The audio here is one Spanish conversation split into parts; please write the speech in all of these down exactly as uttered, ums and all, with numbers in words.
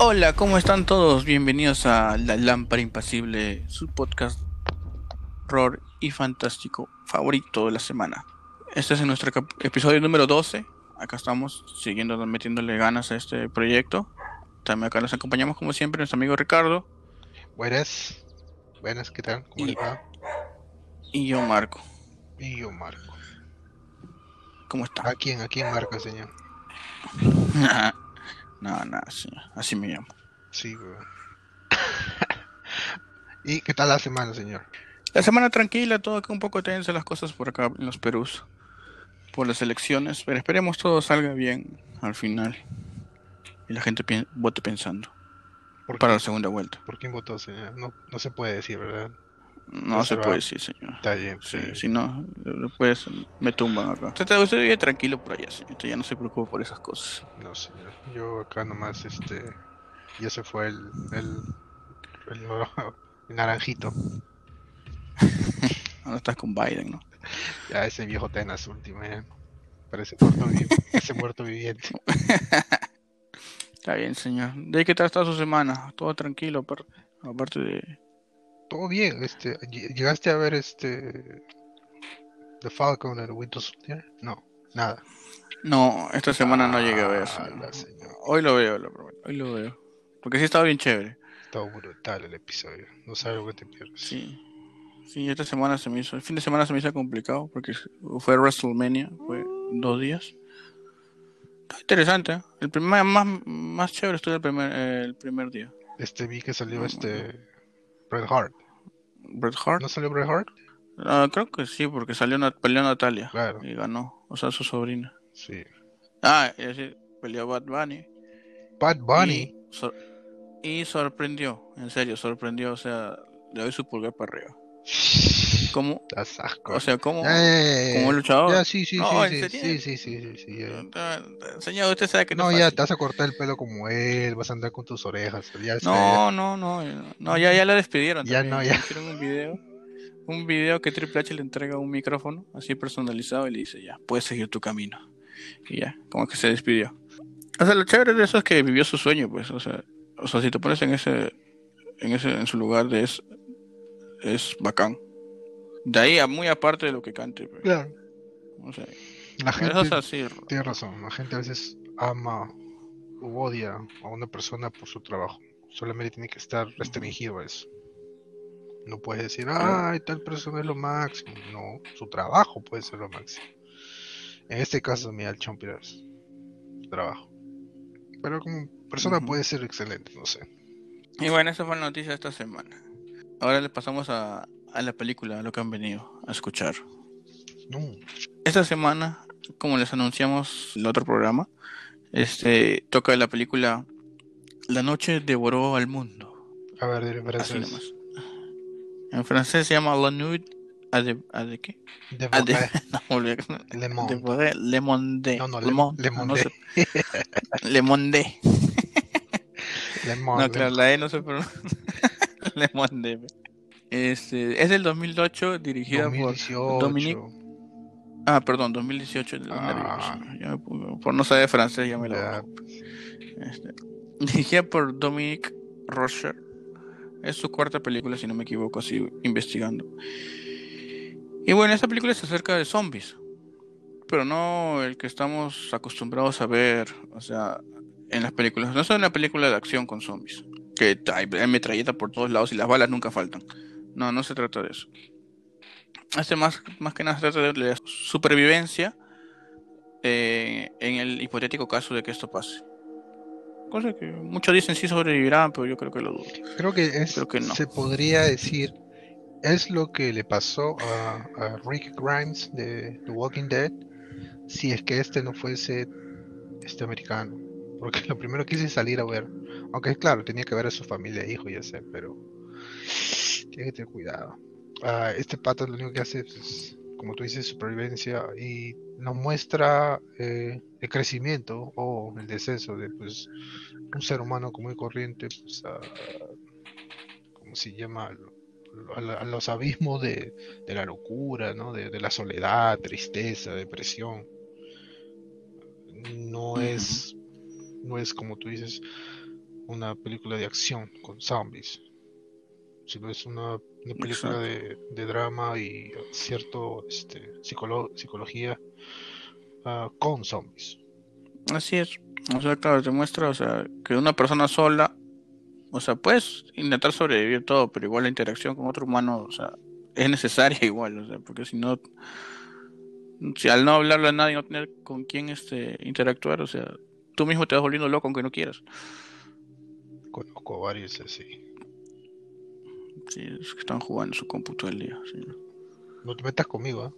Hola, ¿cómo están todos? Bienvenidos a La Lámpara Impasible, su podcast horror y fantástico favorito de la semana. Este es nuestro cap- episodio número doce. Acá estamos siguiendo metiéndole ganas a este proyecto. También acá nos acompañamos como siempre nuestro amigo Ricardo Buenas, buenas, ¿qué tal? ¿Cómo y, les va? y yo Marco. Y yo Marco. ¿Cómo está? ¿A quién, a quién Marco, señor? No, no, sí, así me llamo. Sí, weón. ¿Y qué tal la semana, señor? La semana tranquila, todo acá un poco tensa las cosas por acá en los Perús, por las elecciones, pero esperemos todo salga bien al final y la gente pi- vote pensando ¿Por para la quién, segunda vuelta. por quién votó, señor? No, no se puede decir, ¿verdad? No se puede Reservado. decir, señor. Está bien, está Sí, bien. si no, después me tumban acá. Usted, usted vive tranquilo por allá, señor. Usted ya no se preocupe por esas cosas. No, señor. Yo acá nomás, este, ya se fue el, el, el, el naranjito. Ahora estás con Biden, ¿no? Ya ese viejo está en las últimas, ya. Parece muerto, vi- ese muerto viviente. Está bien, señor. ¿De ahí qué tal está su semana? Todo tranquilo, aparte, aparte de... Todo bien, este, ll- ¿llegaste a ver este, The Falcon and the Winter Soldier? No, nada. No, esta semana no llegué a ver, Ah, señor. la señor. Hoy lo veo, lo prometo. Hoy lo veo. Porque sí estaba bien chévere. Está brutal el episodio. No sabes lo que te pierdes. Sí. Sí, esta semana se me hizo... El fin de semana se me hizo complicado porque fue WrestleMania. Fue dos días. Está interesante, ¿eh? El primer, más, más chévere estuvo el primer, eh, el primer día. Este vi que salió No, no. este Bret Hart. Bret Hart. ¿No salió Bret Hart? Ah, creo que sí, porque salió na- peleó Natalia Claro, y ganó. O sea, su sobrina. sí. Ah, es decir, peleó Bad Bunny Bad y, Bunny. sor- y sorprendió. En serio, sorprendió. O sea, le doy su pulgar para arriba. ¿Cómo? Das asco. O sea, Ya, como, como ya, ya, ya, luchador. sí, sí, No, sí, en sí, serio. sí, sí, sí, sí, sí, ya, ya. Señor, usted sabe que no es No, ya te fácil. vas a cortar el pelo como él, vas a andar con tus orejas. Ya sé, ya. No, no, no. No, ya, ya la despidieron Ya no, también. ya. Hicieron un video. Un video que Triple H le entrega un micrófono así personalizado y le dice, ya, puedes seguir tu camino. Y ya, como que se despidió. O sea, lo chévere de eso es que vivió su sueño, pues. O sea, o sea si te pones en ese, en ese, en su lugar, de es, es bacán. De ahí, a muy aparte de lo que cante, pues. Claro. O sea, La eso es gente, así. tiene razón, la gente a veces ama u odia a una persona por su trabajo. Solamente tiene que estar Uh-huh. restringido a eso. No puedes decir, Claro. ay, tal persona es lo máximo. No, su trabajo puede ser lo máximo. En este caso, mira, el Chompiras, su trabajo. Pero como persona Uh-huh. puede ser excelente, no sé. Y bueno, esa fue la noticia de esta semana. Ahora le pasamos a, a la película, a lo que han venido a escuchar. No, Esta semana, como les anunciamos en el otro programa, este toca la película La noche devoró al mundo. a ver, dile en Así francés. nomás. En francés se llama La nuit a de, a de qué? A de, Devoré no, me olvidé. Le Monde. Devoré Le Monde. No, no, Le Le, Monde. le Ah, no Monde. sé. Le Monde. Le No, Monde, Le claro, la E no se pronuncia. Le Monde. Este, es del dos mil ocho, dirigida por Dominique. dos mil dieciocho. Ah, perdón, dos mil dieciocho, de los nervios. Ah, Ya me pongo- por no saber francés ya me la ya, bajo. Este, dirigida por Dominique Rocher. Es su cuarta película, si no me equivoco, así investigando. Y bueno, esta película se acerca de zombies, pero no el que estamos acostumbrados a ver, o sea, en las películas. No es una película de acción con zombies, que hay, hay metralleta por todos lados y las balas nunca faltan. No, no se trata de eso. Este más, más que nada se trata de la supervivencia eh, en el hipotético caso de que esto pase. Cosa que muchos dicen sí sobrevivirán, pero yo creo que lo dudo. creo que Creo es, que no. se podría decir, es lo que le pasó a, a Rick Grimes de The Walking Dead, si es que este no fuese este americano. Porque lo primero que hice es salir a ver. Aunque claro, tenía que ver a su familia e hijo, ya sé, pero tiene que tener cuidado. Ah, este pata lo único que hace es, como tú dices, supervivencia y nos muestra eh, el crecimiento o el descenso de pues, un ser humano común y corriente, pues, a, ¿cómo se llama? A, la- a los abismos de, de la locura, ¿no? De, de la soledad, tristeza, depresión. No Uh -huh. es, no es como tú dices. una película de acción con zombies, sino es una, una película Exacto. de, de drama y cierto este, psicolo- psicología ah, con zombies. Así es. O sea, claro, te muestra, o sea, que una persona sola, o sea, puedes intentar sobrevivir todo, pero igual la interacción con otro humano, o sea, es necesaria igual, o sea, porque si no, si al no hablarle a nadie, no tener con quién este interactuar, o sea, tú mismo te vas volviendo loco aunque no quieras. Conozco varios así. Sí, es que están jugando en su compu todo el día. Sí. No te metas conmigo,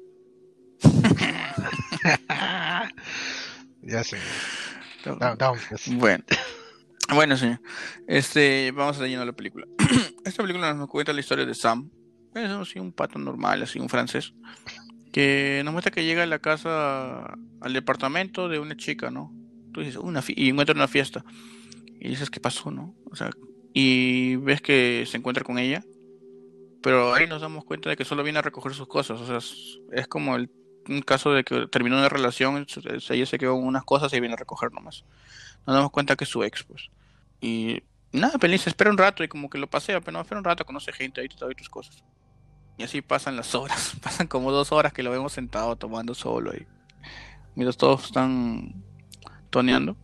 ¿ah? Ya, señor. Da- Down, pues. Bueno, bueno, sí. Este, vamos a leyendo la película. Esta película nos cuenta la historia de Sam. Es así un pato normal, así un francés, que nos muestra que llega a la casa, al departamento de una chica, ¿no? Tú dices, una fi- y encuentra una fiesta. Y dices, ¿qué pasó, no? O sea, y ves que se encuentra con ella, pero ahí nos damos cuenta de que solo viene a recoger sus cosas. O sea, es, es como el, un caso de que terminó una relación, se- ella se quedó con unas cosas y viene a recoger nomás. Nos damos cuenta que es su ex, pues. Y nada, feliz, se espera un rato y como que lo pasea, pero no, espera un rato, conoce gente, ahí te doy tus cosas. Y así pasan las horas, pasan como dos horas que lo vemos sentado tomando solo ahí. Mientras todos están toneando.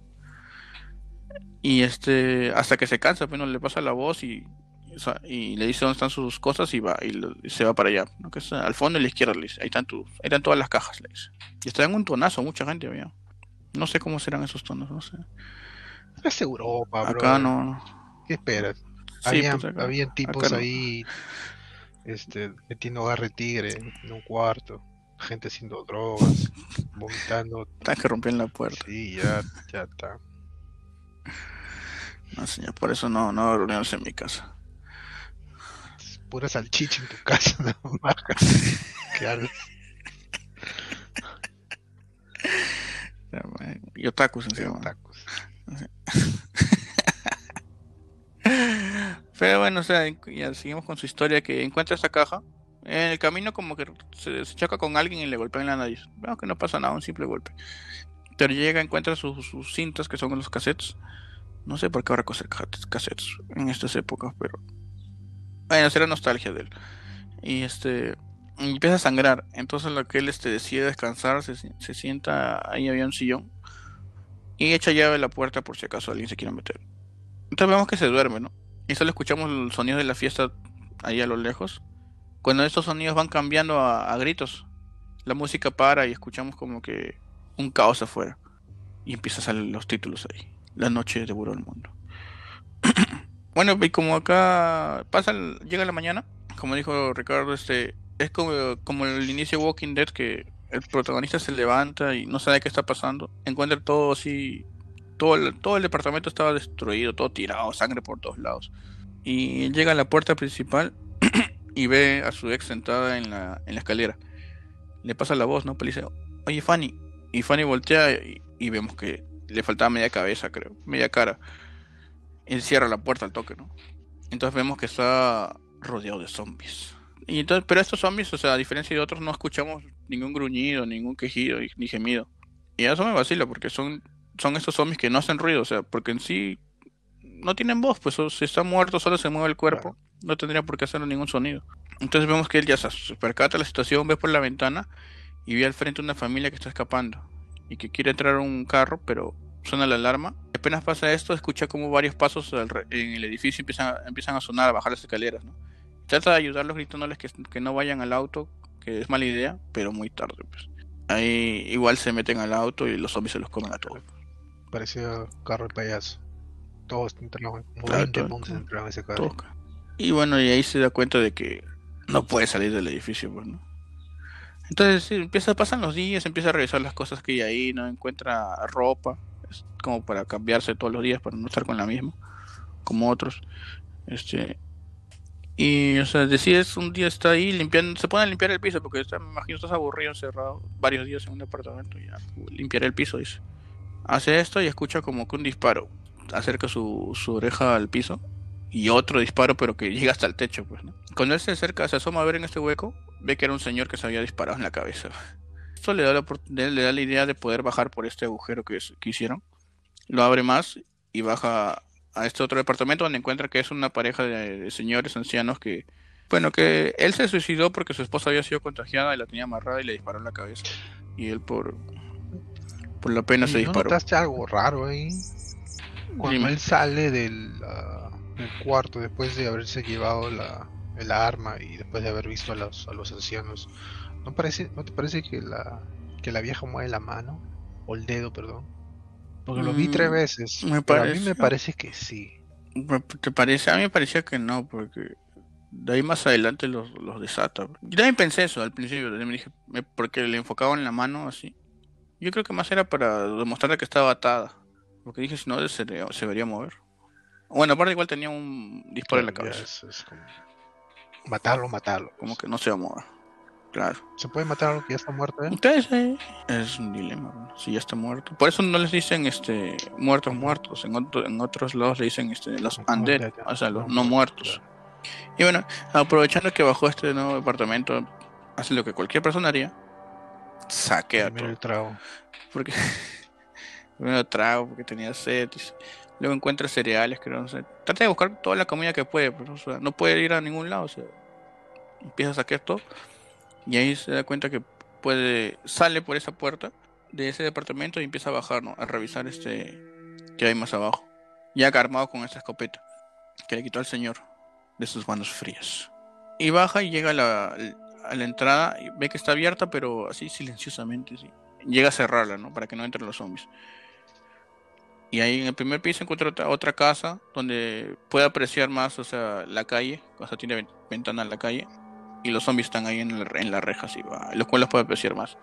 Y este, hasta que se cansa, pues no le pasa la voz y, o sea, y le dice dónde están sus cosas y va, y, lo- y se va para allá, ¿no? Que es al fondo y a la izquierda, le dice, ahí están tus, ahí están todas las cajas, le dice. Y está en un tonazo, mucha gente había. No sé cómo serán esos tonos, no sé. Es Europa, Acá brother. no, ¿Qué esperas? sí, pues Habían, acá, habían acá tipos no. ahí este, metiendo garra de tigre en un cuarto, gente haciendo drogas, vomitando. Están que rompieron la puerta. Sí, ya, ya está. No, señor, por eso no, no hago reuniones en mi casa. Es pura salchicha en tu casa, no maja. ¿Qué haces? Y otakus De encima. otakus. Pero bueno, o sea, ya seguimos con su historia que encuentra esta caja. En el camino como que se, se choca con alguien y le golpea en la nariz. Veo que no pasa nada, un simple golpe. Pero llega, encuentra sus, sus cintas que son los cassettes. No sé por qué ahora coser cassettes en estas épocas, pero bueno, será nostalgia de él. Y este y empieza a sangrar. Entonces lo que él este, decide descansar, se, se sienta, ahí había un sillón y echa llave a la puerta por si acaso alguien se quiere meter. Entonces vemos que se duerme, ¿no? Y solo escuchamos el sonido de la fiesta ahí a lo lejos. Cuando estos sonidos van cambiando a, a gritos, la música para y escuchamos como que un caos afuera. Y empiezan a salir los títulos ahí. La noche devoró el mundo. Bueno, y como acá pasa, el- llega la mañana, como dijo Ricardo, este, es como, como el inicio de Walking Dead que el protagonista se levanta y no sabe qué está pasando. Encuentra todo así, todo el, todo el departamento estaba destruido, todo tirado, sangre por todos lados. Y llega a la puerta principal y ve a su ex sentada en la, en la escalera. Le pasa la voz, ¿no? Pues le dice, oye Fanny. Y Fanny voltea y, y vemos que le faltaba media cabeza, creo, media cara. Y cierra la puerta al toque, ¿no? Entonces vemos que está rodeado de zombies. Y entonces, pero estos zombies, o sea, a diferencia de otros, no escuchamos ningún gruñido, ningún quejido ni gemido. Y eso me vacila porque son, son estos zombies que no hacen ruido, o sea, porque en sí no tienen voz, pues o si está muerto solo se mueve el cuerpo, Claro. no tendría por qué hacer ningún sonido. Entonces vemos que él ya se percata de la situación, ve por la ventana y ve al frente una familia que está escapando y que quiere entrar a un carro, pero suena la alarma. Apenas pasa esto, escucha como varios pasos en el edificio empiezan a, empiezan a sonar, a bajar las escaleras, ¿no? Trata de ayudarlos gritándoles que, que no vayan al auto, que es mala idea, pero muy tarde, pues. Ahí igual se meten al auto y los zombies se los comen a todos. Parecía carro de payaso. Todos entraban, como Claro, veinte todo, monjes entraban en ese carro. todo. Y bueno, y ahí se da cuenta de que no puede salir del edificio, pues, ¿no? Entonces sí, empieza, pasan los días, empieza a revisar las cosas que hay ahí, no encuentra ropa, es como para cambiarse todos los días para no estar con la misma, como otros. Este, y o sea, decides un día está ahí limpiando, se pone a limpiar el piso porque está, me imagino estás aburrido, encerrado varios días en un departamento, y ya limpiar el piso, dice. Hace esto y escucha como que un disparo acerca su, su oreja al piso y otro disparo pero que llega hasta el techo, pues, ¿no? Cuando él se acerca, se asoma a ver en este hueco, ve que era un señor que se había disparado en la cabeza. Esto le da la, le da la idea de poder bajar por este agujero que, es, que hicieron. Lo abre más y baja a este otro departamento donde encuentra que es una pareja de, de señores ancianos que, bueno, que él se suicidó porque su esposa había sido contagiada y la tenía amarrada y le disparó en la cabeza. Y él por, por la pena se Oye, ¿no disparó. notaste algo raro ahí? Cuando Dime. él sale del, ah, del cuarto después de haberse llevado la, el arma y después de haber visto a los, a los ancianos, ¿no parece, no te parece que la, que la vieja mueve la mano? O el dedo, perdón. Porque lo vi tres Mm, veces, me pero a mí me pareció. parece que sí. me- ¿Te parece? A mí me parecía que no, porque de ahí más adelante los, los desata. Yo también pensé eso al principio, también me dije, me- porque le enfocaban en la mano así. Yo creo que más era para demostrarle que estaba atada. Porque dije, si no, se, debería- se debería mover. Bueno, aparte igual tenía un disparo en la Claro, ya cabeza. es, es como matarlo, matarlo, Como pues. que no se va a mover. Claro. ¿Se puede matar a algo que ya está muerto, eh? Entonces, eh, es un dilema, ¿no? Si ya está muerto. Por eso no les dicen este muertos Ujú. muertos. En, otro- en otros lados le dicen este, los No, undead, ya, ya, o sea, los no no muertos, muertos. claro. Y bueno, aprovechando que bajó este nuevo departamento, hace lo que cualquier persona haría, saquea Primero todo. el trago. Porque primero trago, porque tenía sed. y Luego encuentra cereales, que no sé. Trata de buscar toda la comida que puede, pero, o sea, no puede ir a ningún lado. O sea, empieza a saquear todo y ahí se da cuenta que puede, sale por esa puerta de ese departamento y empieza a bajar, ¿no? A revisar este que hay más abajo. Ya armado con esta escopeta que le quitó al señor de sus manos frías. Y baja y llega a la, a la entrada y ve que está abierta, pero así silenciosamente, sí. Llega a cerrarla, ¿no? Para que no entren los zombies. Y ahí en el primer piso encuentra otra, otra casa donde puede apreciar más, o sea, la calle, o sea, tiene ven- ventana a la calle. Y los zombies están ahí en, el- en la reja, así, va, los cuales puede apreciar más.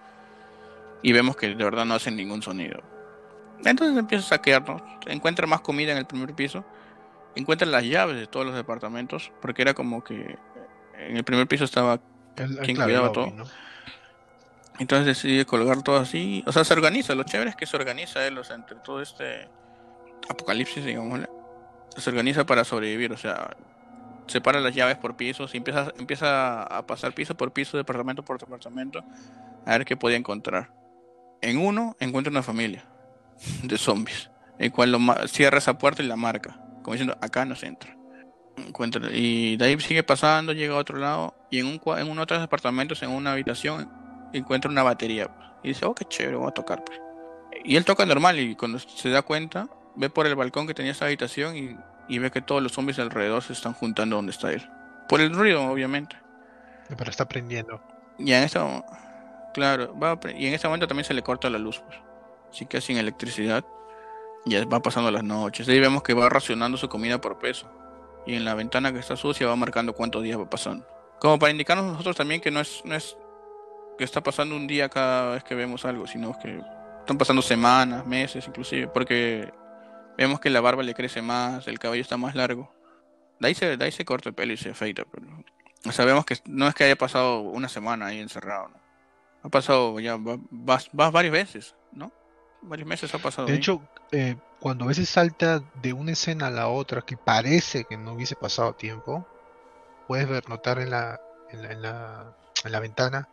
Y vemos que de verdad no hacen ningún sonido. Entonces empieza a saquear, ¿no? Encuentra más comida en el primer piso. Encuentra las llaves de todos los departamentos, porque era como que en el primer piso estaba El, el- quien claro, el cuidaba lobby, todo. ¿no? Entonces decide colgar todo así. O sea, se organiza. Lo chévere es que se organiza él, o sea, entre todo este apocalipsis, digamos, se organiza para sobrevivir. O sea, separa las llaves por pisos y empieza, empieza a pasar piso por piso, departamento por departamento, a ver qué podía encontrar. En uno encuentra una familia de zombies, el cual lo ma- cierra esa puerta y la marca, como diciendo, acá no se entra. Encuentra, y de ahí sigue pasando, llega a otro lado, y en un, cua- en uno de otros departamentos, en una habitación, encuentra una batería. Pues, y dice, oh, qué chévere, voy a tocar. Pues. Y él toca normal, y cuando se da cuenta, ve por el balcón que tenía esa habitación y, y ve que todos los zombies alrededor se están juntando donde está él. Por el ruido, obviamente. Pero está prendiendo. Y en ese, mo- claro, va a pre- y en ese momento también se le corta la luz, pues. Así que sin electricidad, ya va pasando las noches. Ahí vemos que va racionando su comida por peso. Y en la ventana que está sucia va marcando cuántos días va pasando. Como para indicarnos nosotros también que no es, no es que está pasando un día cada vez que vemos algo, sino que están pasando semanas, meses inclusive, porque vemos que la barba le crece más, el cabello está más largo. De ahí se, de ahí se corta el pelo y se afeita, pero sabemos que no es que haya pasado una semana ahí encerrado, ¿no? Ha pasado ya va, vas, vas varias veces, ¿no? Varios meses ha pasado De ahí. hecho, eh, cuando a veces salta de una escena a la otra que parece que no hubiese pasado tiempo, puedes ver, notar en la, en la, en la, en la ventana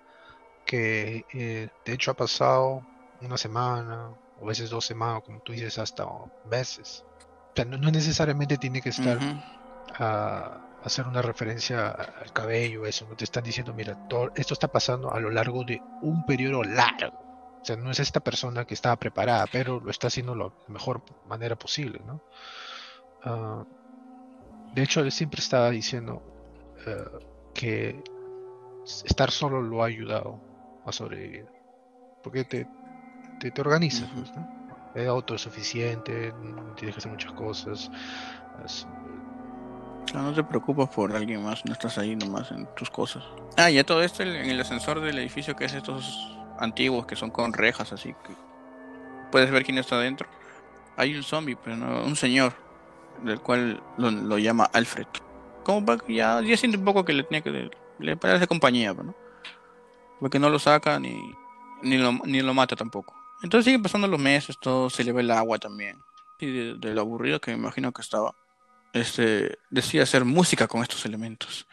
que eh, de hecho ha pasado una semana, o a veces dos semanas, como tú dices, hasta meses. O sea, no, no necesariamente tiene que estar Ujú. a hacer una referencia al cabello, eso, no te están diciendo, mira, todo, esto está pasando a lo largo de un periodo largo. O sea, no es esta persona que estaba preparada, pero lo está haciendo lo la mejor manera posible, ¿no? Uh, de hecho, él siempre estaba diciendo uh, que estar solo lo ha ayudado a sobrevivir. Porque te, te, te organizas, Ujú. pues, ¿no? Es autosuficiente, no tienes que hacer muchas cosas. Es, Claro, no te preocupas por alguien más, no estás ahí nomás en tus cosas. Ah, y a todo esto el- en el ascensor del edificio que es estos antiguos que son con rejas, así que puedes ver quién está adentro. Hay un zombie, pero no, un señor, del cual lo, lo llama Alfred. Como para que ya, ya siente un poco que le tenía que le parece compañía, pues, ¿no? Porque no lo saca ni, ni lo, ni lo mata tampoco. Entonces siguen pasando los meses, todo se le ve el agua también. Y de, de lo aburrido que me imagino que estaba, este, decide hacer música con estos elementos.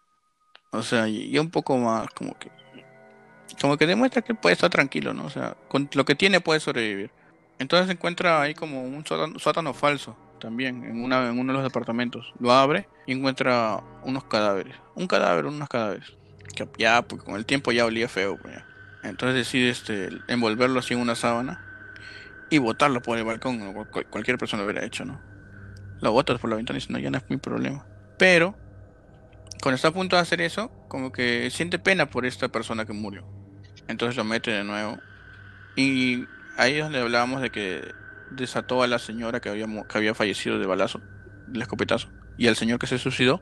O sea, y, y un poco más como que, como que demuestra que puede estar tranquilo, ¿no? O sea, con lo que tiene puede sobrevivir. Entonces se encuentra ahí como un sótano, sótano falso, también, en, una, en uno de los departamentos. Lo abre y encuentra unos cadáveres. Un cadáver, unos cadáveres. Que ya, pues con el tiempo ya olía feo, pues ya. Entonces decide este, envolverlo así en una sábana y botarlo por el balcón, como cual- cualquier persona lo hubiera hecho, ¿no? Lo botas por la ventana y dice, no, ya no es mi problema. Pero, cuando está a punto de hacer eso, como que siente pena por esta persona que murió. Entonces lo mete de nuevo. Y ahí es donde hablábamos de que desató a la señora que había, mu- que había fallecido de balazo, del escopetazo, y al señor que se suicidó,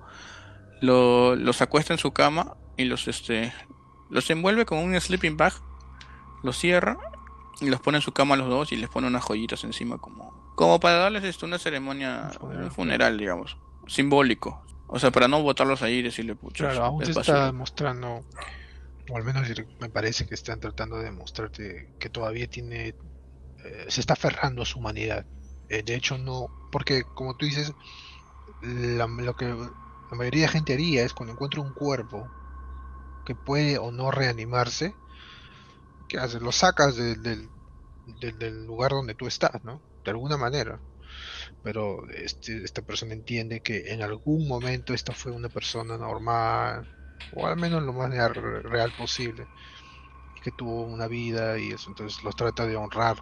lo, los acuesta en su cama y los, este, los envuelve con un sleeping bag, los cierra y los pone en su cama a los dos y les pone unas joyitas encima como, como para darles esto, una Un ceremonia, un funeral, claro. funeral, digamos, simbólico. O sea, para no botarlos ahí y decirle, pucha, Claro, es, aún es se está basura. mostrando, o al menos me parece que están tratando de mostrarte que todavía tiene, eh, se está aferrando a su humanidad. Eh, de hecho, no, porque como tú dices, la, lo que la mayoría de gente haría es cuando encuentra un cuerpo que puede o no reanimarse, ¿qué haces? Lo sacas de- del, del, del lugar donde tú estás, ¿no? De alguna manera. Pero este, esta persona entiende que en algún momento esta fue una persona normal, o al menos lo más real, real posible, y que tuvo una vida y eso, entonces los trata de honrar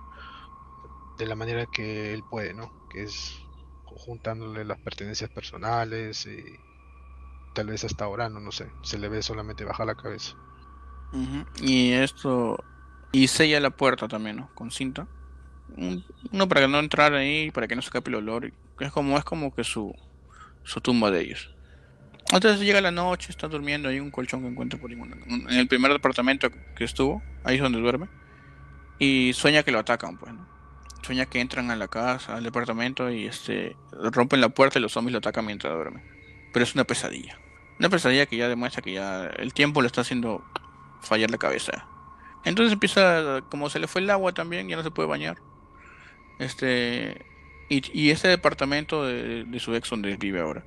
de la manera que él puede, ¿no? Que es juntándole las pertenencias personales y tal vez hasta ahora, no, no sé, se le ve solamente bajar la cabeza. Ujú. Y esto, y sella la puerta también, ¿no? Con cinta. Un- Uno para que no entrar ahí, para que no se escape el olor. y Es como, es como que su, su tumba de ellos. Entonces llega la noche, está durmiendo ahí en un colchón que encuentra por ahí, un- un- en el primer departamento que estuvo, ahí es donde duerme, y sueña que lo atacan, pues, ¿no? Sueña que entran a la casa, al departamento y este rompen la puerta y los zombies lo atacan mientras duerme. Pero es una pesadilla. Una pesadilla que ya demuestra que ya el tiempo le está haciendo fallar la cabeza. Entonces empieza, como se le fue el agua también, ya no se puede bañar. Este, y, y ese departamento de, de su ex donde vive ahora,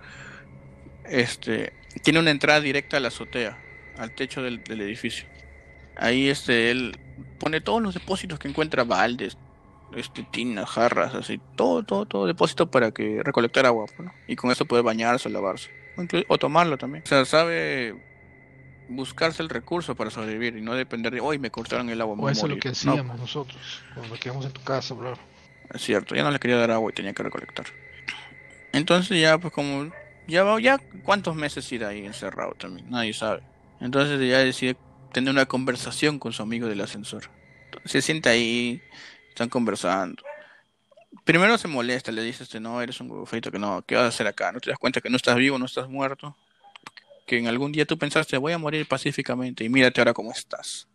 este, tiene una entrada directa a la azotea, al techo del, del edificio. Ahí este, él pone todos los depósitos que encuentra, baldes, este, tinas, jarras, así, todo, todo, todo depósito para que recolectar agua, pues, ¿no? Y con eso puede bañarse o lavarse, o, inclu- o tomarlo también. O sea, sabe buscarse el recurso para sobrevivir y no depender de, hoy me cortaron el agua, me O voy a eso es lo morir. que No, hacíamos nosotros cuando nos quedamos en tu casa, bro. es cierto, ya no le quería dar agua y tenía que recolectar. Entonces ya, pues como, ya va, ya cuántos meses irá ahí encerrado también, nadie sabe. Entonces ya decide tener una conversación con su amigo del ascensor. Se sienta ahí, están conversando. Primero se molesta, le dice este, no, eres un huevo frito, que no, ¿qué vas a hacer acá? ¿No te das cuenta que no estás vivo, no estás muerto? Que en algún día tú pensaste, voy a morir pacíficamente y mírate ahora cómo estás.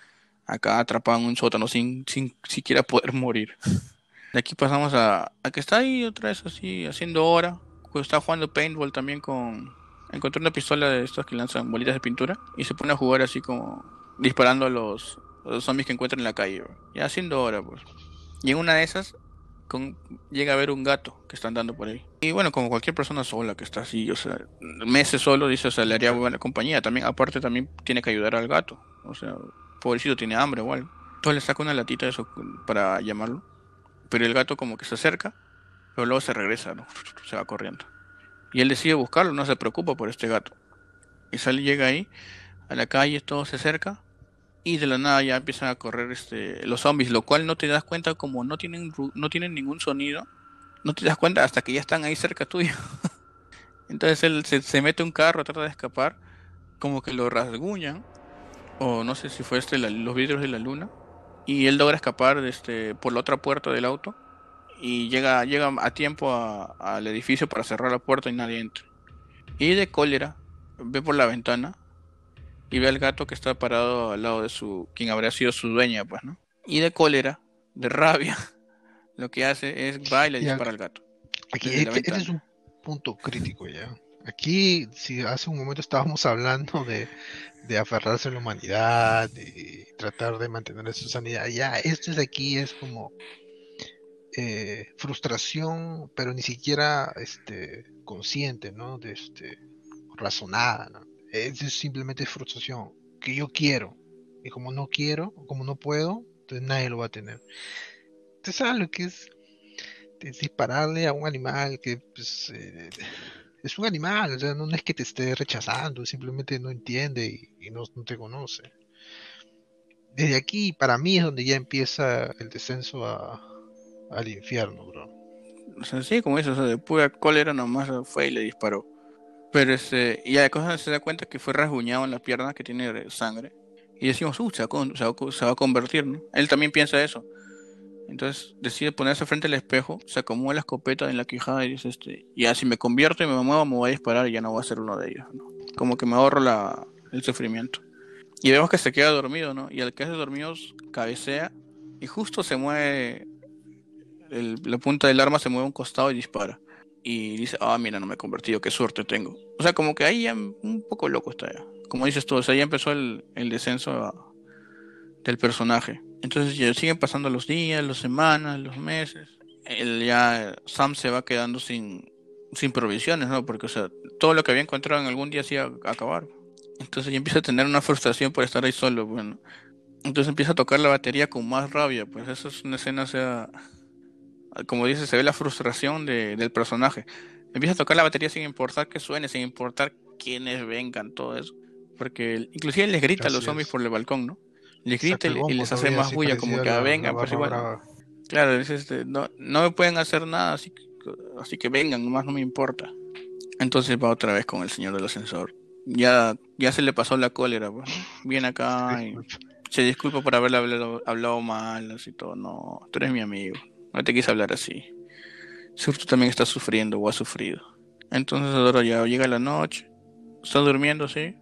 Acá atrapado en un sótano sin, sin siquiera poder morir. De aquí pasamos a, a que está ahí otra vez así, haciendo hora. Pues está jugando paintball también con... Encontró una pistola de estos que lanzan bolitas de pintura y se pone a jugar así como disparando a los, a los zombies que encuentra en la calle, bro. Ya haciendo hora, pues. Y en una de esas con, llega a ver un gato que está andando por ahí. Y bueno, como cualquier persona sola que está así, o sea, meses solo, dice, o sea, le haría buena compañía. También, aparte, también tiene que ayudar al gato. O sea, pobrecito tiene hambre o algo. Entonces le saca una latita de eso para llamarlo. Pero el gato como que se acerca, pero luego se regresa, ¿no? Se va corriendo. Y él decide buscarlo, no se preocupa por este gato. Y sale, llega ahí, a la calle, todo se acerca. Y de la nada ya empiezan a correr este, los zombies, lo cual no te das cuenta como no tienen, ru- no tienen ningún sonido. No te das cuenta hasta que ya están ahí cerca tuyo. Entonces él se, se mete a un carro, trata de escapar, como que lo rasguñan, o no sé si fue este la- los vidrios de la luna, y él logra escapar de este, por la otra puerta del auto y llega, llega a tiempo a- al edificio para cerrar la puerta y nadie entra. Y de cólera, ve por la ventana y ve al gato que está parado al lado de su, quien habría sido su dueña, pues, ¿no? Y de cólera, de rabia, lo que hace es va y le Y dispara ac- al gato aquí, desde la este, este es ventana. un punto crítico ya. Aquí, si hace un momento estábamos hablando de, de aferrarse a la humanidad, de tratar de mantener su sanidad, ya, este es aquí es como eh, frustración, pero ni siquiera este, consciente, ¿no? De este, razonada, ¿no? Es es simplemente frustración, que yo quiero, y como no quiero, como no puedo, entonces nadie lo va a tener. ¿Tú sabes lo que es es dispararle a un animal que pues, eh, es un animal, o sea, no es que te esté rechazando, simplemente no entiende y, y no, no te conoce. Desde aquí, para mí, es donde ya empieza el descenso a, al infierno, bro. O sea, sí, como eso, o sea, de pura cólera nomás fue y le disparó. Pero este, y a cosa se da cuenta que fue rasguñado en la pierna, que tiene sangre. Y decimos, uh, se va, a con- se va a se va a convertir, ¿no? Él también piensa eso. Entonces decide ponerse frente al espejo, se acomoda la escopeta en la quijada y dice, este, ya si me convierto y me muevo, me voy a disparar y ya no voy a ser uno de ellos, ¿no? Como que me ahorro la, el sufrimiento. Y vemos que se queda dormido, ¿no? Y al quedarse dormido cabecea y justo se mueve, el- la punta del arma se mueve a un costado y dispara. Y dice, ah, mira, no me he convertido, qué suerte tengo. O sea, como que ahí ya un poco loco está ya. Como dices tú, o sea, ya empezó el, el descenso a- del personaje. Entonces ya siguen pasando los días, las semanas, los meses. El, ya Sam se va quedando sin, sin provisiones, ¿no? Porque, o sea, todo lo que había encontrado en algún día se iba a acabar. Entonces ya empieza a tener una frustración por estar ahí solo, bueno. Entonces empieza a tocar la batería con más rabia, pues eso es una escena, o sea, como dice, se ve la frustración de, del personaje. Empieza a tocar la batería sin importar que suene, sin importar quiénes vengan, todo eso. Porque él- inclusive les grita a los Así zombies es. por el balcón, ¿no? Les grita Saca y, el le- y bombo les hace todavía, más así bulla, como parecía que "Ah, la, la vengan, pues barra igual". brava. Claro, dice, este, no, no me pueden hacer nada, así que, así que vengan, nomás no me importa. Entonces va otra vez con el señor del ascensor. Ya, ya se le pasó la cólera, pues, ¿no? Viene Se acá y disculpa. se disculpa por haberle hablado, hablado mal, así todo. No, tú eres mi amigo, no te quise hablar así. Seguro tú también estás sufriendo o has sufrido. Entonces ahora ya llega la noche, está durmiendo, sí,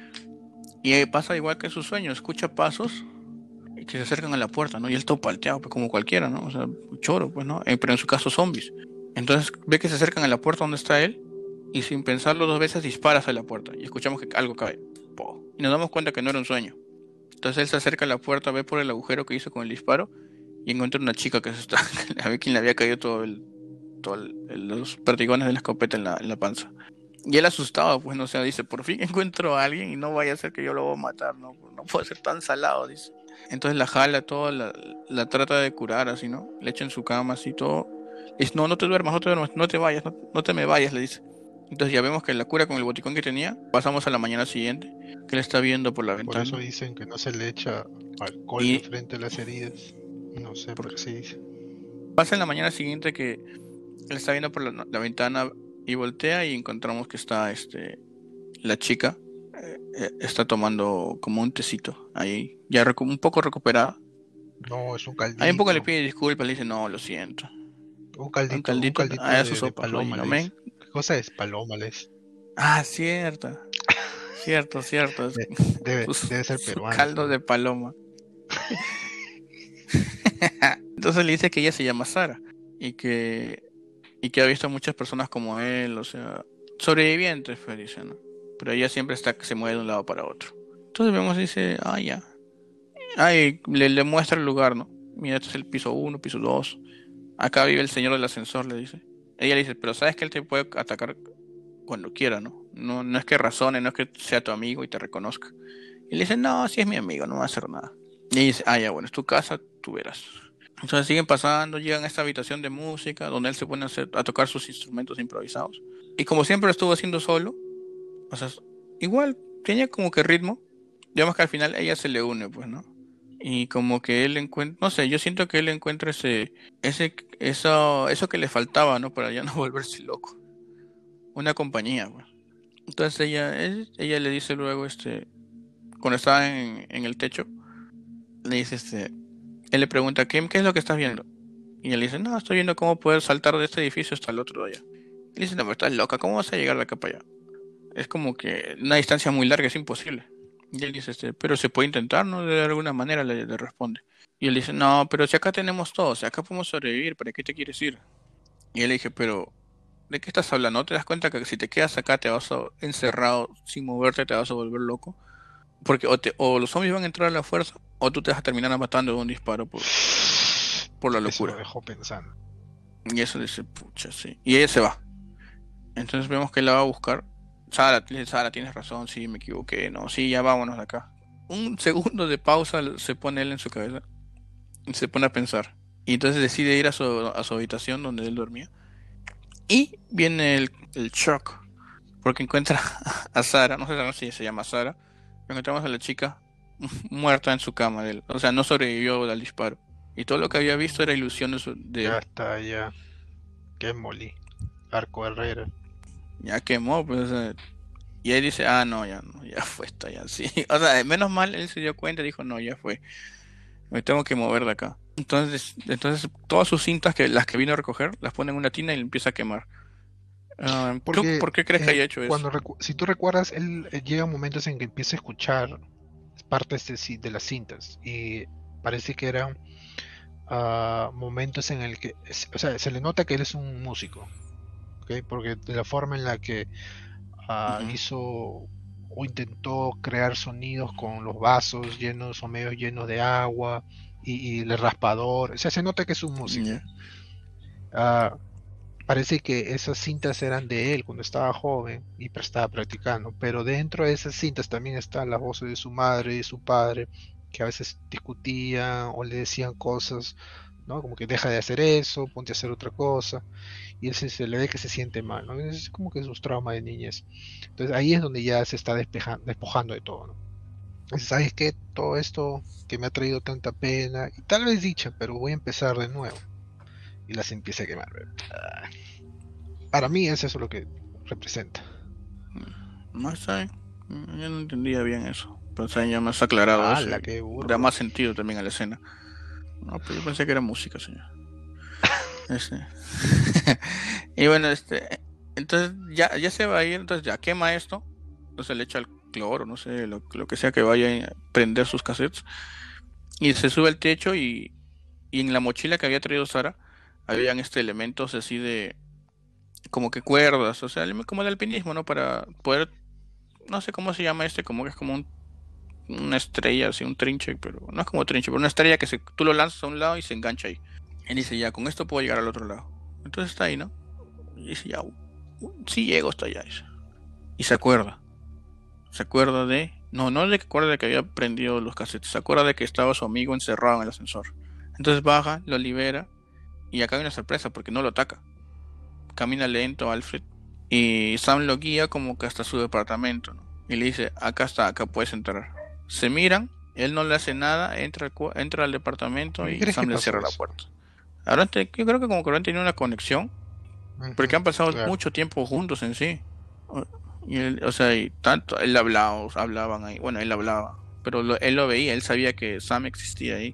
y ahí pasa igual que en sus sueños, escucha pasos que se acercan a la puerta, ¿no? Y él todo palteado, pues como cualquiera, ¿no? O sea, choro, pues, ¿no? Eh, pero en su caso zombies. Entonces ve que se acercan a la puerta donde está él y sin pensarlo dos veces dispara hacia la puerta y escuchamos que algo cae. Po. Y nos damos cuenta que no era un sueño. Entonces él se acerca a la puerta, ve por el agujero que hizo con el disparo y encuentra una chica que se está, a ver quién le había caído todo el, todo el- el- los perdigones de la escopeta en la, en la panza. Y él asustado, pues no sé, dice, por fin encuentro a alguien y no vaya a ser que yo lo voy a matar, no, no puede ser tan salado, dice. Entonces la jala todo, la, la trata de curar así, ¿no? Le echa en su cama así todo. Le dice, no, no te duermas, no te duermas, no te vayas, no, no te me vayas, le dice. Entonces ya vemos que la cura con el boticón que tenía. Pasamos a la mañana siguiente, que él está viendo por la Por eso ventana. dicen que no se le echa alcohol Y enfrente a las heridas. No sé, por- pero sí dice. pasa en la mañana siguiente que él está viendo por la, la ventana y voltea y encontramos que está este la chica eh, eh, está tomando como un tecito ahí, ya recu- un poco recuperada. No, es un Ahí un poco le caldito. pide disculpas, le dice, no, lo siento. Un Un caldito, un caldito, caldito ah, su de, de sopa, soy, paloma ¿no, le dice. men? ¿Qué cosa es paloma? Le dice. Ah, cierto, cierto, cierto. Es De- debe, su, debe ser su peruana, caldo seguro. de paloma. Entonces le dice que ella se llama Sara y que, y que ha visto a muchas personas como él, o sea, sobrevivientes, pues dice, ¿no? Pero ella siempre está que se mueve de un lado para otro. Entonces vemos y dice, ah, ya. Ay, le, le muestra el lugar, ¿no? Mira, este es el piso uno, piso dos. Acá vive el señor del ascensor, le dice. Ella le dice, pero sabes que él te puede atacar cuando quiera, ¿no? No, no es que razone, no es que sea tu amigo y te reconozca. Y le dice, no, si es mi amigo, no va a hacer nada. Y ella dice, ah, ya, bueno, es tu casa, tú verás. Entonces siguen pasando, llegan a esta habitación de música, donde él se pone a, hacer- a tocar sus instrumentos improvisados. Y como siempre lo estuvo haciendo solo, o sea, igual tenía como que ritmo. Digamos que al final ella se le une, pues, ¿no? Y como que él encuentra, no sé, yo siento que él encuentra ese, ese, eso, eso que le faltaba, ¿no? Para ya no volverse loco. Una compañía, pues. Entonces ella, él- ella le dice luego, este, cuando estaba en, en el techo, le dice, este, él le pregunta, ¿qué, qué es lo que estás viendo? Y él dice, no, estoy viendo cómo poder saltar de este edificio hasta el otro de allá. Y le dice, no, pero estás loca, ¿cómo vas a llegar de acá para allá? Es como que una distancia muy larga, es imposible. Y él dice, este, pero se puede intentar, ¿no? De alguna manera le, le responde. Y él dice, no, pero si acá tenemos todo, si acá podemos sobrevivir, ¿para qué te quieres ir? Y él le dije, pero ¿de qué estás hablando? ¿No te das cuenta que si te quedas acá te vas a encerrado sin moverte te vas a volver loco? Porque o, te, o los zombies van a entrar a la fuerza o tú te vas a terminar matando de un disparo por, por la Eso lo locura. dejó pensando. Y eso dice, pucha, sí. Y ella se va. Entonces vemos que la va a buscar. Sara, le dice, Sara, tienes razón, sí, me equivoqué, no, sí, ya vámonos de acá. Un segundo de pausa se pone él en su cabeza y se pone a pensar. Y entonces decide ir a su, a su habitación donde él dormía. Y viene el, el shock, porque encuentra a Sara, no sé si se llama Sara, encontramos a la chica muerta en su cama de él. O sea, no sobrevivió al disparo. Y todo lo que había visto era ilusión de, su- de Ya él. está, ya. Qué molí. Arco Herrera. Ya quemó, pues. O sea, y él dice, ah, no, ya no, ya fue esto, ya sí. O sea, menos mal él se dio cuenta y dijo, no, ya fue. Me tengo que mover de acá. Entonces, entonces todas sus cintas, que las que vino a recoger, las pone en una tina y le empieza a quemar. Ah, ¿tú Porque por qué crees que eh, haya hecho eso? cuando recu- si tú recuerdas, él eh, llega momentos en que empieza a escuchar partes de, ci- de las cintas y parece que eran ah, momentos en el que, es- o sea, se le nota que él es un músico, ¿ok? Porque de la forma en la que ah, Ujú. hizo o intentó crear sonidos con los vasos llenos o medio llenos de agua y, y el raspador, o sea, se nota que es un músico. Ya. Ah, parece que esas cintas eran de él cuando estaba joven y estaba practicando, pero dentro de esas cintas también están las voces de su madre y su padre, que a veces discutían o le decían cosas, ¿no? Como que deja de hacer eso, ponte a hacer otra cosa, y ese se le ve que se siente mal, ¿no? Es como que sus traumas de niñez. Entonces ahí es donde ya se está despejando, despojando de todo, ¿no? Entonces, ¿sabes qué? Todo esto que me ha traído tanta pena, y tal vez dicha, pero voy a empezar de nuevo. Y las empieza a quemar. Para mí es eso lo que representa. No sé. Yo no entendía bien eso. Pero o sea, ya me has aclarado eso ¡Hala, y qué da burro! más sentido también a la escena. No, pero yo pensé que era música, señor. Este. Y bueno, este. Entonces ya, ya se va a ir, entonces ya quema esto. Entonces le echa el cloro, no sé, lo, lo que sea que vaya a prender sus cassettes. Y se sube al techo y, y en la mochila que había traído Sara, habían este elementos así de, como que cuerdas, o sea, como de alpinismo, ¿no? Para poder, no sé cómo se llama este, como que es como un- una estrella, así, un trinche, pero no es como trinche, pero una estrella que se, tú lo lanzas a un lado y se engancha ahí. Él dice, ya, con esto puedo llegar al otro lado. Entonces está ahí, ¿no? Y dice, ya, uh, sí llego hasta allá. Dice. Y se acuerda, se acuerda de, no, no de que acuerda de que había prendido los cassettes, se acuerda de que estaba su amigo encerrado en el ascensor. Entonces baja, lo libera y acá hay una sorpresa porque no lo ataca. Camina lento Alfred y Sam lo guía como que hasta su departamento, ¿no? Y le dice, acá está, acá puedes entrar. Se miran, él no le hace nada, entra al, cu- entra al departamento ¿Por qué y crees que Sam le pasó cierra la eso? puerta. Ahora yo creo que como que habrán tenido una conexión, porque Ujú, han pasado claro, mucho tiempo juntos en sí. O- Y él, o sea, y tanto, él hablaba, hablaban ahí, bueno, él hablaba, pero lo- él lo veía, él sabía que Sam existía ahí.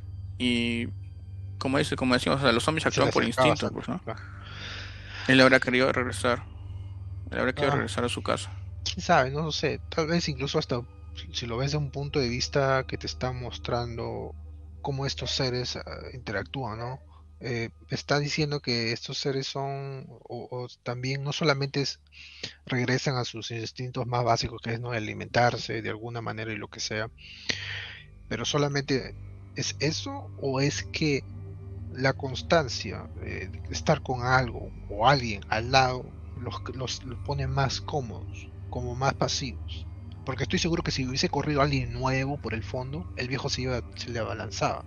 Y como dice, como decimos, o sea, los zombies y se le actúan por acercaba instinto, Sam. pues, ¿no? Claro. Él habrá querido regresar, él habrá querido Ah, regresar a su casa. quién sabe, no lo sé. Tal vez incluso hasta si, si lo ves de un punto de vista que te está mostrando cómo estos seres ah, interactúan, ¿no? Eh, está diciendo que estos seres son, o, o también no solamente es- regresan a sus instintos más básicos, que es no alimentarse de alguna manera y lo que sea, pero solamente es eso o es que la constancia eh, de estar con algo o alguien al lado los, los, los pone más cómodos, como más pasivos. Porque estoy seguro que si hubiese corrido alguien nuevo por el fondo, el viejo se, iba, se le abalanzaba.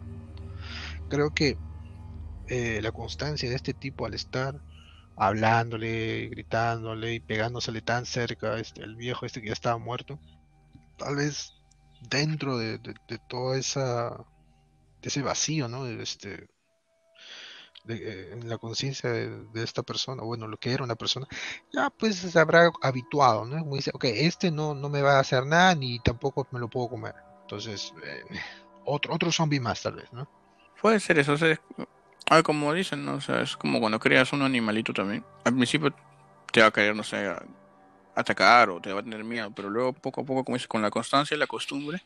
Creo que eh, la constancia de este tipo al estar hablándole, gritándole y pegándosele tan cerca, este, el viejo este que ya estaba muerto, tal vez dentro de, de, de toda esa, de ese vacío, ¿no? De este, de, eh, en la conciencia de, de esta persona, bueno, lo que era una persona, ya pues se habrá habituado, ¿no? Como dice, ok, este no, no me va a hacer nada ni tampoco me lo puedo comer. Entonces, eh, otro, otro zombie más tal vez, ¿no? Puede ser eso, o sea, es- ah, como dicen, ¿no? O sea, es como cuando creas un animalito también. Al principio te va a querer, no sé, a- atacar o te va a tener miedo, pero luego poco a poco, como dices, con la constancia y la costumbre,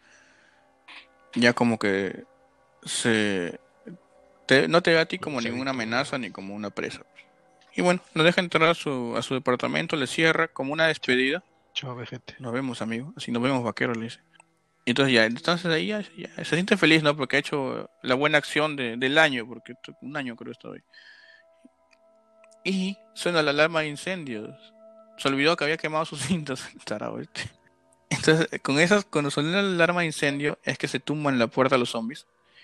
ya como que se te- no te ve a ti como Se ninguna habitúa, amenaza ¿no? ni como una presa. Y bueno, lo deja entrar a su, a su departamento, le cierra como una Chao, despedida. chao, vejete. Nos vemos, amigo. Así nos vemos, vaquero, le dice. Y entonces ya, entonces ahí ya, ya se siente feliz, ¿no? Porque ha hecho la buena acción de- del año, porque t- un año creo estoy. Y suena la alarma de incendios. Se olvidó que había quemado sus cintas, el tarado este. Entonces, con esas, cuando suena la alarma de incendio, es que se tumban la puerta a los zombies.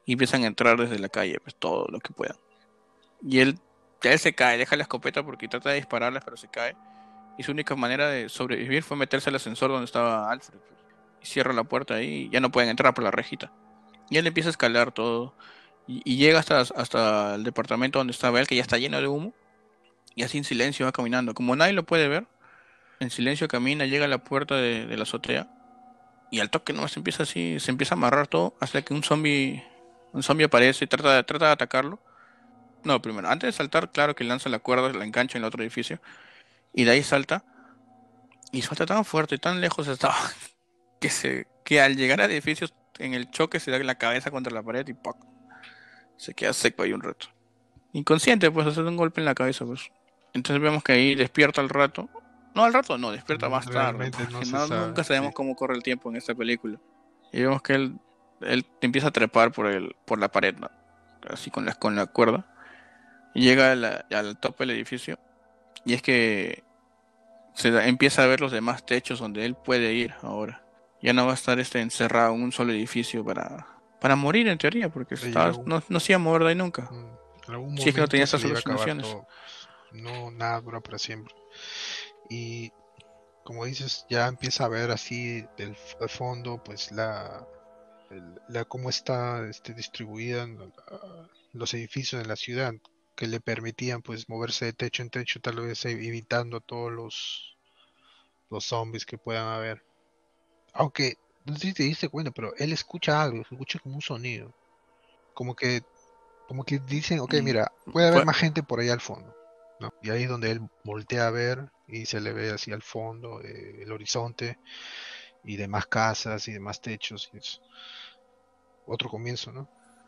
y empiezan a entrar desde la calle, pues todo lo que puedan. Y él, él se cae, deja la escopeta porque trata de dispararlas, pero se cae. Y su única manera de sobrevivir fue meterse al ascensor donde estaba Alfred, pues. Y cierra la puerta ahí y ya no pueden entrar por la rejita. Y él empieza a escalar todo. Y, y llega hasta, hasta el departamento donde estaba él, que ya está lleno de humo. Y así en silencio va caminando. Como nadie lo puede ver, en silencio camina, llega a la puerta de, de la azotea. Y al toque no se empieza así, se empieza a amarrar todo hasta que un zombie, un zombie aparece y trata, de- trata de atacarlo. No, primero, antes de saltar, claro que lanza la cuerda, la engancha en el otro edificio. Y de ahí salta. Y salta tan fuerte, tan lejos estaba, que se, que al llegar al edificio, en el choque se da la cabeza contra la pared y ¡pac! Se queda seco ahí un rato. Inconsciente, pues, hacer un golpe en la cabeza, pues. Entonces vemos que ahí despierta al rato. No, al rato no, despierta Mm, más tarde, realmente no porque se no, sabe, nunca sabemos sí. cómo corre el tiempo en esta película. Y vemos que él, él empieza a trepar por el, por la pared, ¿no? Así con la, con la cuerda. Y llega a la- al tope del edificio. Y es que se da- empieza a ver los demás techos donde él puede ir ahora. Ya no va a estar este encerrado en un solo edificio para, para morir en teoría, porque Y en estaba, algún, no, no se iba a mover de ahí nunca. mm, en algún Si es que no tenía momento se estas le iba a acabar alucinaciones. todo. Pues, no, nada dura para siempre. Y como dices, ya empieza a ver así del f- al fondo, pues la, el- la cómo está este, distribuida en la- los edificios en la ciudad, que le permitían pues moverse de techo en techo, tal vez ev- evitando todos los, los zombies que puedan haber. Aunque, no sé si te diste cuenta, pero él escucha algo, escucha como un sonido. Como que, como que dicen, ok, Mm, mira, puede haber Fue, más gente por ahí al fondo, ¿no? Y ahí es donde él voltea a ver y se le ve así al fondo eh, el horizonte y demás casas y demás techos. Y es otro comienzo, ¿no?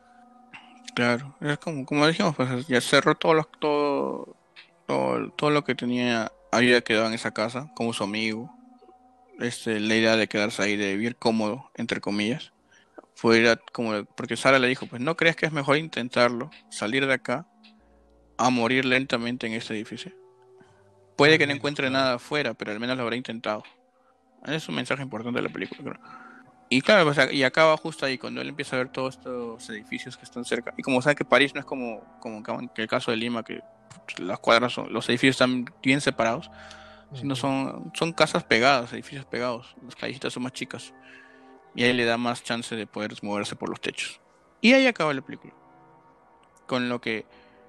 claro, es como, como dijimos, pues ya cerró todo lo, todo, todo, todo lo que tenía, había quedado en esa casa, como su amigo. Este, la idea de quedarse ahí, de vivir cómodo, entre comillas, fue ir a- como, porque Sara le dijo, pues no crees que es mejor intentarlo, salir de acá, a morir lentamente en este edificio. Puede Al que no menos, encuentre claro. nada afuera, pero al menos lo habrá intentado. Es un mensaje importante de la película, creo. Y claro, pues, y acaba justo ahí, cuando él empieza a ver todos estos edificios que están cerca. Y como sabe que París no es como, como que el caso de Lima, que las cuadras son, los edificios están bien separados, sino Ujú. son, son casas pegadas, edificios pegados. Las callecitas son más chicas. Y ahí le da más chance de poder moverse por los techos. Y ahí acaba la película. Con lo que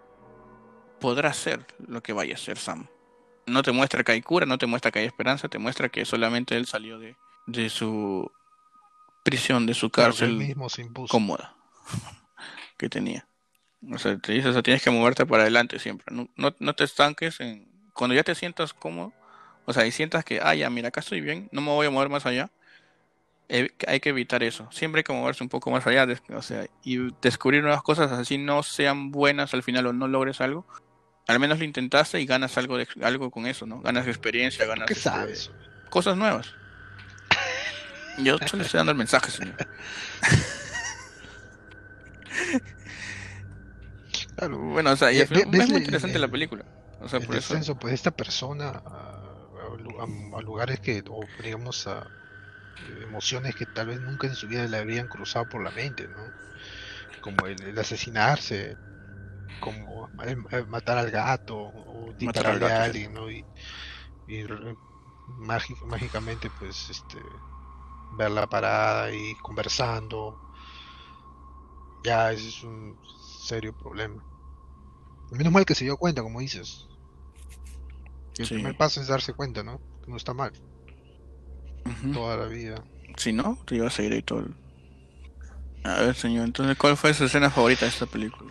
podrá ser lo que vaya a ser Sam. No te muestra que hay cura, no te muestra que hay esperanza, te muestra que solamente él salió de, de su prisión, de su Claro que él cárcel mismo se impuso. cómoda que tenía. O sea, te dice, o sea, tienes que moverte para adelante siempre. No, no, no te estanques en... Cuando ya te sientas cómodo, o sea, y sientas que, ah, ya, mira, acá estoy bien, no me voy a mover más allá, eh, hay que evitar eso. Siempre hay que moverse un poco más allá, des- o sea, y descubrir nuevas cosas, así no sean buenas al final o no logres algo. Al menos lo intentaste y ganas algo de algo con eso, ¿no? Ganas experiencia, ¿Tú qué ganas este sabes? cosas nuevas. Yo solo estoy dando el mensaje, señor. Claro. Bueno, o sea, y Eh, al ve- final ¿Ves es muy el, interesante la el- película. O sea, el por eso. descenso pues, de esta persona a, a lu- a- a lugares que, o digamos, a eh, emociones que tal vez nunca en su vida le habrían cruzado por la mente, ¿no? Como el, el asesinarse, como el- el matar al gato o Matar al dispararle gato, a sí. alguien, ¿no? Y, y re- mági- mágicamente, pues, este, verla parada y conversando, ya ese es un serio problema. Menos mal que se dio cuenta, como dices. Y el primer Sí. paso es darse cuenta, ¿no? Que no está mal Ujú. toda la vida. Si no, te iba a seguir ahí todo. el- A ver, señor, entonces, ¿cuál fue su escena favorita de esta película?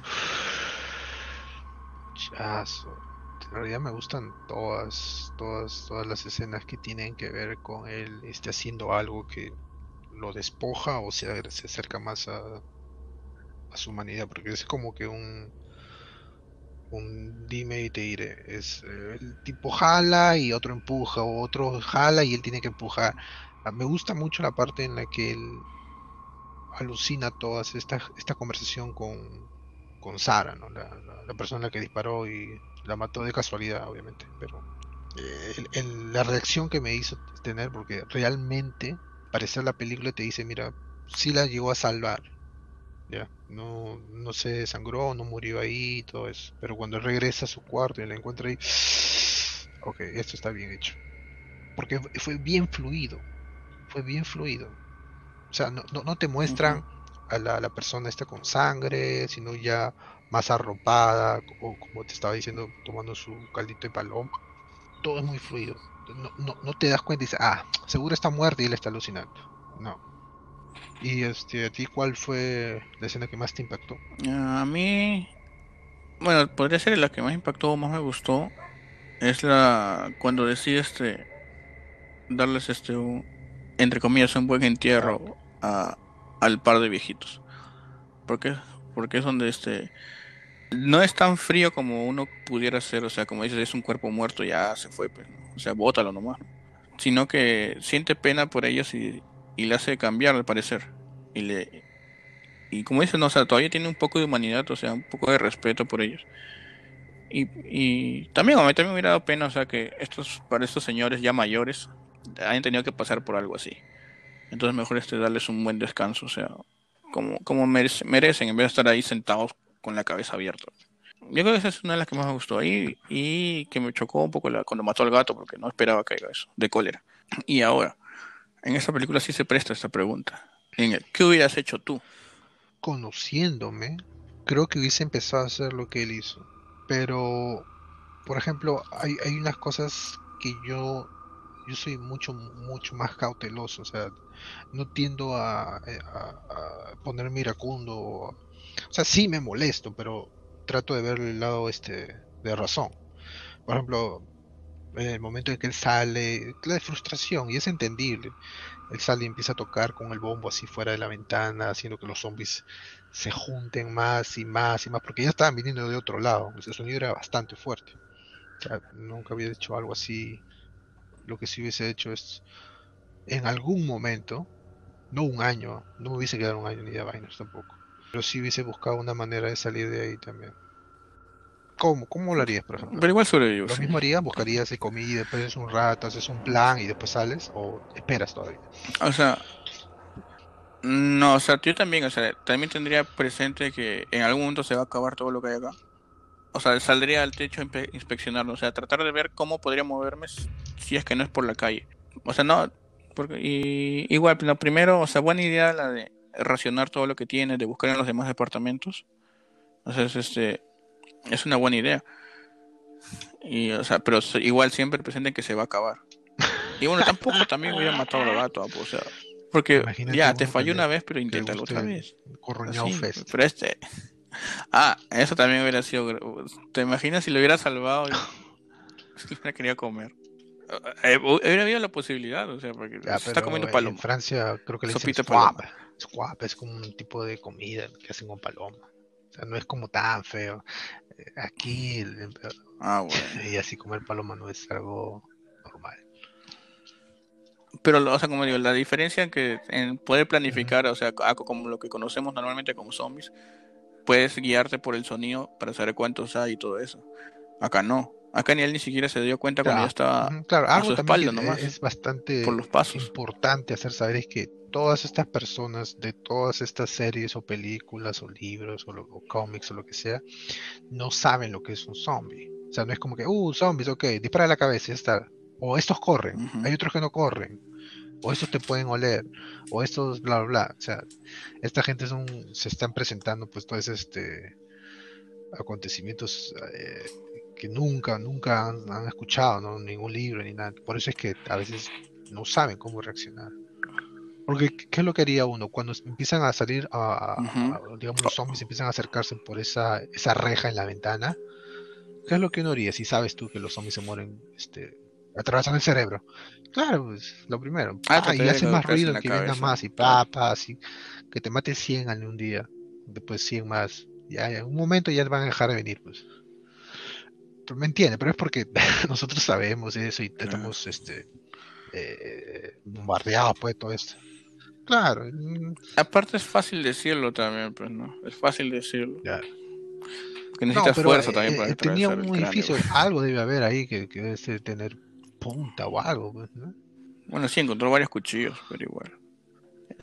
Chazo. En realidad me gustan todas, todas, todas las escenas que tienen que ver con él este, haciendo algo que lo despoja o se, se acerca más a, a su humanidad, porque es como que un, un dime y te diré. Es eh, el tipo jala y otro empuja, o otro jala y él tiene que empujar. Ah, me gusta mucho la parte en la que él alucina toda esta, esta conversación con, con Sara, ¿no? La, la, la persona que disparó y la mató de casualidad, obviamente, pero eh, el- el- la reacción que me hizo tener, porque realmente, parecer la película te dice, mira, sí la llegó a salvar, ya, no, no se desangró, no murió ahí, todo eso. Pero cuando él regresa a su cuarto y la encuentra ahí, ok, esto está bien hecho. Porque fue bien fluido, fue bien fluido. O sea, no, no, no te Ujú. muestran a la, la persona esta con sangre, sino ya más arropada, o como te estaba diciendo, tomando su caldito de paloma. Todo es muy fluido. No, no, no te das cuenta y dices, ah, seguro está muerta y él está alucinando. No. Y este, ¿a ti cuál fue la escena que más te impactó? A mí, bueno, podría ser la que más impactó o más me gustó. Es la cuando decide este darles este un, entre comillas, un buen Ah, entierro a, al par de viejitos. Porque, porque es donde este no es tan frío como uno pudiera ser, o sea, como dices, es un cuerpo muerto, ya se fue, pues, ¿no? O sea, bótalo nomás, ¿no? Sino que siente pena por ellos y, y le hace cambiar al parecer. Y le y como dices, no, o sea, todavía tiene un poco de humanidad, o sea, un poco de respeto por ellos. Y, y también a mí también me hubiera dado pena, o sea, que estos, para estos señores ya mayores hayan tenido que pasar por algo así. Entonces mejor este darles un buen descanso, o sea, como, como merece- merecen, en vez de estar ahí sentados con la cabeza abierta. Yo creo que esa es una de las que más me gustó ahí y que me chocó un poco la, cuando mató al gato porque no esperaba que haga eso, de cólera. Y ahora, en esta película sí se presta esta pregunta. En el, ¿qué hubieras hecho tú? conociéndome, creo que hubiese empezado a hacer lo que él hizo. Pero, por ejemplo, hay, hay unas cosas que yo, yo soy mucho, mucho más cauteloso. O sea, no tiendo a, eh, a- a ponerme iracundo. O, o sea, sí me molesto, pero trato de ver el lado este de razón. Por ejemplo, en el momento en que él sale, la de frustración, y es entendible. Él sale y empieza a tocar con el bombo así fuera de la ventana, haciendo que los zombies se junten más y más y más, porque ya estaban viniendo de otro lado. Ese sonido era bastante fuerte. O sea, nunca había hecho algo así. Lo que sí hubiese hecho es, en algún momento, no un año, no me hubiese quedado un año ni de vainas tampoco, pero sí hubiese buscado una manera de salir de ahí también. ¿Cómo? ¿Cómo lo harías, por ejemplo? Pero igual sobrevivo, ¿Lo sí. mismo harías? ¿Buscarías de comida, después un rato, haces un plan y después sales? ¿O esperas todavía? O sea, no, o sea, yo también, o sea, también tendría presente que en algún momento se va a acabar todo lo que hay acá. O sea, saldría al techo a inspe- inspeccionarlo, o sea, tratar de ver cómo podría moverme s- si es que no es por la calle. O sea, no, porque y, igual, lo primero, o sea, buena idea la de racionar todo lo que tiene, de buscar en los demás departamentos. O sea, es, este, es una buena idea. Y, o sea, pero s- igual siempre presente que se va a acabar. Y bueno, tampoco también hubiera matado al gato, ah, pues, o sea, porque Imagínate ya, te uno que falló le, una vez, pero que le inténtalo guste otra el vez. Corroñado Así, Fest. pero este, ah, eso también hubiera sido, gr- ¿te imaginas si lo hubiera salvado y si lo hubiera querido comer? Eh, hubiera habido la posibilidad, o sea, porque se Ya, está pero comiendo en paloma, Francia creo que le dicen sopita de squab. paloma. Squab es como un tipo de comida que hacen con paloma. O sea, no es como tan feo. Eh, Aquí, el- Ah, bueno. y así comer paloma no es algo normal. Pero, o sea, como digo, la diferencia que en poder Ujú. planificar, o sea, algo como lo que conocemos normalmente como zombies, puedes guiarte por el sonido para saber cuántos hay y todo eso. Acá no. Acá ni él ni siquiera se dio cuenta cuando ya Ya, estaba ujú, claro, a algo su también que espalda e- nomás, es por bastante los pasos. importante hacer saber es que todas estas personas de todas estas series o películas o libros o, lo- o cómics o lo que sea, no saben lo que es un zombie. O sea, no es como que, uh, zombies, ok, dispara a la cabeza y ya está. O estos corren, Ujú. hay otros que no corren, o estos te pueden oler, o estos bla, bla, bla. O sea, esta gente son, se están presentando pues todos este acontecimientos eh, que nunca, nunca han, han escuchado, ¿no? Ningún libro ni nada. Por eso es que a veces no saben cómo reaccionar. Porque, ¿qué es lo que haría uno? Cuando empiezan a salir, a, a- Ujú. a- digamos, los zombies empiezan a acercarse por esa, esa reja en la ventana, ¿qué es lo que uno haría si sabes tú que los zombies se mueren, este, atravesan el cerebro? Claro, pues, lo primero, Ah, pa, y trataría de haces más caducarse en ruido la que venga cabeza, más, y claro. pa, pa, así, que te mate cien en un día, después cien más, ya, ya, en un momento ya van a dejar de venir, pues. Pero me entiende, pero es porque nosotros sabemos eso y Claro. estamos, este, eh, bombardeados, pues, todo esto. Claro, mm, Aparte es fácil decirlo también, pues, ¿no? Es fácil decirlo. ya. Porque No, necesitas pero fuerza también eh, para eh, tenía atravesar el un cráneo. edificio, algo debe haber ahí que, que debe ser tener punta o algo, pues, ¿no? Bueno, sí, encontró varios cuchillos, pero igual.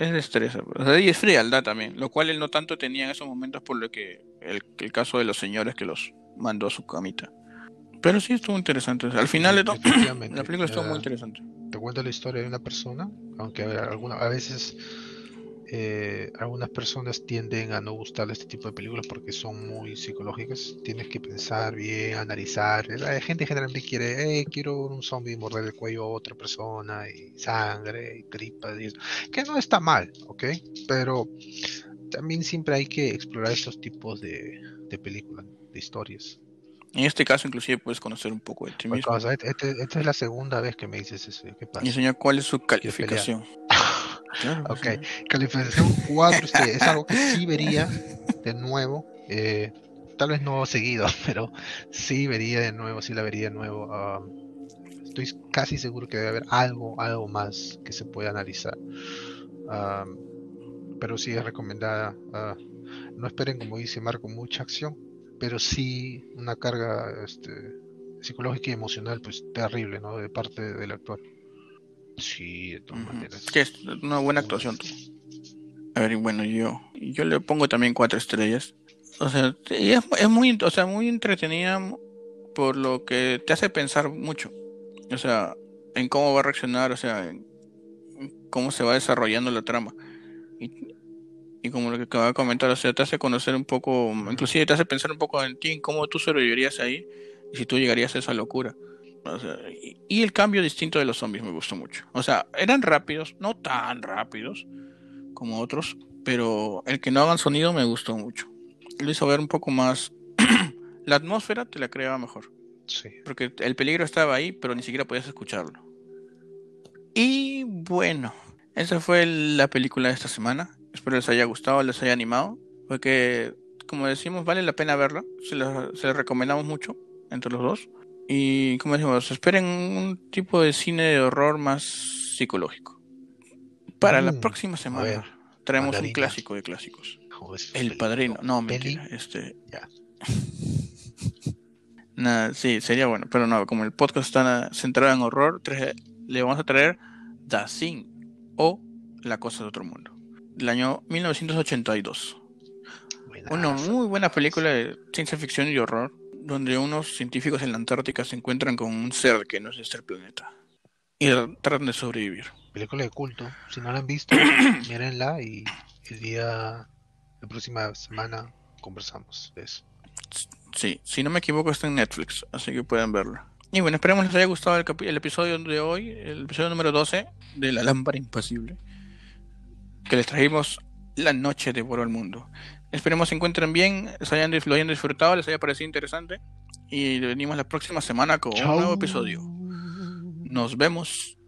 es destreza, o sea, y es frialdad también, lo cual él no tanto tenía en esos momentos por lo que el, el caso de los señores que los mandó a su camita. Pero sí estuvo interesante. Al final de todo, la Efectivamente, película estuvo muy eh, interesante. te cuento la historia de una persona, aunque a, alguna, a veces eh, algunas personas tienden a no gustar este tipo de películas porque son muy psicológicas. Tienes que pensar bien, analizar. La gente generalmente quiere, eh, quiero un zombie morder el cuello a otra persona y sangre y tripas y eso. Que no está mal, ¿ok? Pero también siempre hay que explorar estos tipos de, de películas, de historias. En este caso, inclusive, puedes conocer un poco de ti Por mismo. causa, este- este- esta es la segunda vez que me dices eso. ¿Qué Y pasa? enseñar cuál es su ¿Quieres pelear? calificación. Claro que Ok, sí. calificación cuatro estrellas. Es algo que sí vería de nuevo. eh, tal vez no seguido, pero sí vería de nuevo, sí la vería de nuevo. ah, estoy casi seguro que debe haber algo, algo más que se pueda analizar. ah, pero sí es recomendada. ah, no esperen, como dice Marco, mucha acción, pero sí una carga este, psicológica y emocional, pues terrible, ¿no? De parte del actor. Sí, de todas Ujú. maneras. Que es una buena Un actuación. diez. A ver, y bueno, yo, yo le pongo también cuatro estrellas. O sea, y es, es muy, o sea, muy entretenida por lo que te hace pensar mucho. O sea, en cómo va a reaccionar, o sea, en cómo se va desarrollando la trama. Y, y como lo que acaba de comentar, o sea, te hace conocer un poco, Ujú. inclusive te hace pensar un poco en ti, en cómo tú sobrevivirías ahí y si tú llegarías a esa locura. O sea, y, y el cambio distinto de los zombies me gustó mucho. O sea, eran rápidos, no tan rápidos como otros, pero el que no hagan sonido me gustó mucho. Lo hizo ver un poco más. La atmósfera te la creaba mejor, Sí. porque el peligro estaba ahí, pero ni siquiera podías escucharlo. Y bueno, esa fue la película de esta semana. Espero les haya gustado, les haya animado, porque como decimos, vale la pena verla. Se la, se la recomendamos mucho entre los dos. Y como decimos, esperen un tipo de cine de horror más psicológico. Para la Mm, próxima a ver, semana traemos un mandarina. clásico de clásicos. ¿Cómo es El Padrino. película? No, mentira. ¿Peli? Este. Ya. Nada, sí, sería bueno, pero no, como el podcast está centrado en horror, trae- le vamos a traer The Thing o La Cosa de Otro Mundo, del año mil novecientos ochenta y dos. Una Buenazo, muy buena película buenazo. de ciencia ficción y horror, donde unos científicos en la Antártica se encuentran con un ser que no es de este planeta y tratan de sobrevivir. Película de culto. Si no la han visto, mírenla y el día, la próxima semana conversamos de eso. Sí, si no me equivoco está en Netflix, así que pueden verla. Y bueno, esperemos les haya gustado el, capi- el episodio de hoy, el episodio número doce de La Lámpara Impasible, que les trajimos la noche devoró el mundo. Esperemos se encuentren bien, se hayan, lo hayan disfrutado, les haya parecido interesante. Y venimos la próxima semana con un Chao. nuevo episodio. Nos vemos.